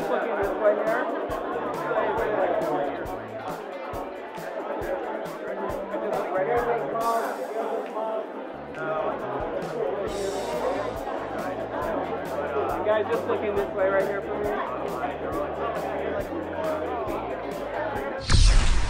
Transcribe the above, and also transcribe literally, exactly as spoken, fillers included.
just looking this way here. Right here, big small. You guys just looking this way right here for me.